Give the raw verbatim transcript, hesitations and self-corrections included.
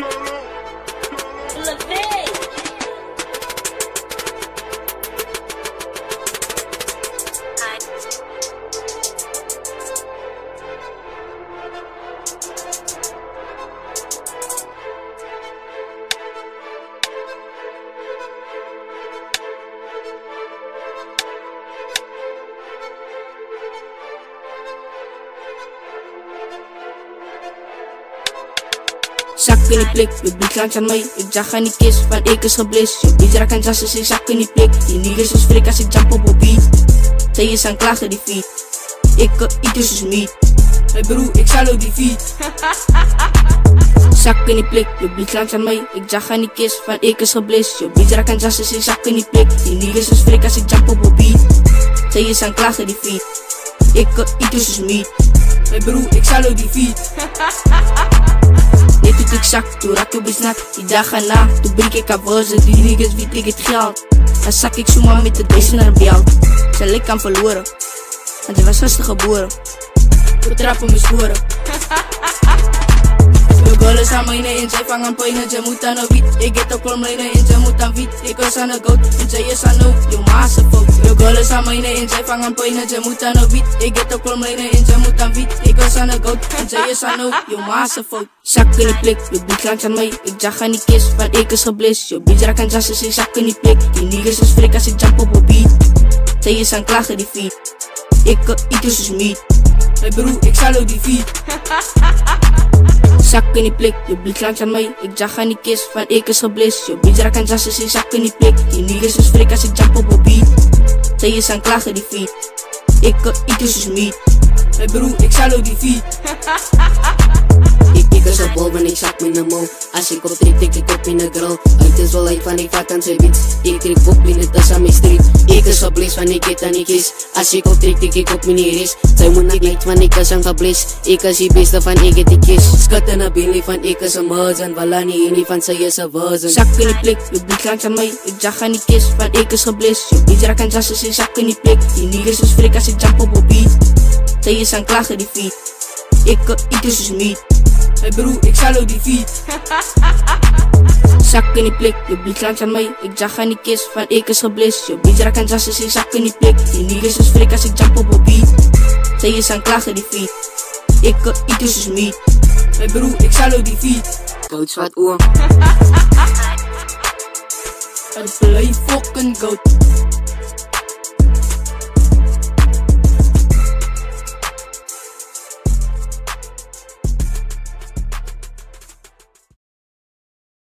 Zak in die blik, je blik langs aan mij. Ik zag aan die kist, van ik is geblist. Je bitch raak en zassen, ze zak in die blik. Die niggas is frik als ik jump op op beat. Zij is aan klagen die feet. Ik kan iets dus meat. Hey broer, ik zal ook die feet. Zak in die blik, je blik langs aan mij. Ik zag aan die kist, van ik is geblist. Je bitch raak en zassen, ze zak in die blik. Die niggas is frik als ik jump op op beat. Zij is aan klagen die feet. Ik kan iets dus meat. Hey broer, ik zal ook die feet. Net toen ik zak, toen raak ik besnat. Die dag erna, toen breek ik abuizen. Die niggas weet ik het geld. Dan zak ik zomaar met de deze naar belt. Zijn lik kan verloren, want hij was rustig geboren. We trappen mijn sporen. Je girl is aan mijne en zij vangen pijn en zij moet aan een wiet. Ik get op klomlijnen en zij moet aan wiet. Ik was aan de goat en zij is aan ook. Je maas een fout. Je girl is aan mijne en zij vangen pijn en zij moet aan een wiet. Ik get op klomlijnen en zij moet aan wiet. Ik was aan de goat en zij is aan ook. Je maas een fout. Zak in die blik, je blik langs aan mij. Ik zag aan die kist, van ik is geblist. Je bitch raak en zassen, ze zak in die blik. Die niggas is frik als ik jump op op beat. Zij is aan klagen die feet. Ik kan iets dus meat. Hey broer, ik zal ook die feet. Zak in die blik, je blik langs aan mij. Ik zag aan die kist, van ik is geblist. Je bitch raak en zassen, ze zak in die blik. Die niggas is frik als ik jump op op beat. Zij is aan klagen die feet. Ik kan iets dus meat. Hey broer, ik zal ook die feet. Ik ik is op bol en ik zak met een mouw. Als ik op trip, tik ik op in de grill. Het is wel uit van ik vat aan zijn beats. Ik trek op in de tas aan mijn street. Ik is op bliss van ik het aan ik is. Als ik op trip, tik ik op mijn is. Zij moet niet lijkt van ik is aan gebliss. Ik is die beste van ik het ik is. Skat en een billy van ik is een murzen. Walani en die van zij is een verzen. Zak in die blik, je blik langs aan mij. Ik zag aan die kist, van ik is geblist. Je bitch raak en zassen, ze zak in die blik. Die niggas is frik als ik jump op op beat. Zij is aan klagen die feet. Ik kan iets dus meat. Hey broer, ik zal ook die feet. Zak in die blik, je blik langs aan mij. Ik zag aan die kist, van ik is geblist. Je bitch raak en zassen, ze zak in die blik. Die niggas is frik als ik jump op op beat. Zij is aan klagen die feet. Ik kan iets dus meat. Hey broer, ik zal ook die feet. Goud zwart oor. Het blijft fucking goud.